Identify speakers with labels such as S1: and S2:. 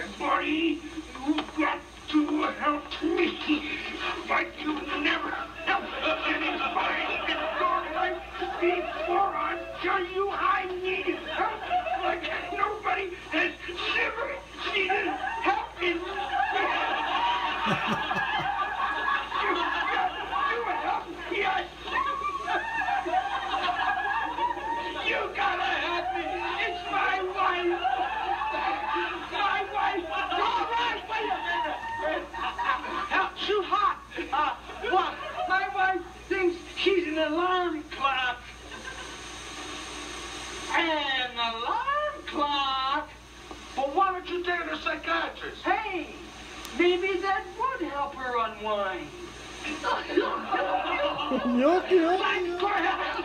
S1: Buddy, you've got to help me. Like you never helped anybody in your life before. I tell you I need help like nobody has ever needed help in you help yes. You gotta help me. It's my wife. My wife. All right, wait a minute. Help too hot. What? My wife thinks she's an alarm clock. An alarm clock? Well, why don't you take her to a psychiatrist? Hey, maybe that would help her unwind.
S2: Yok.
S1: For heaven's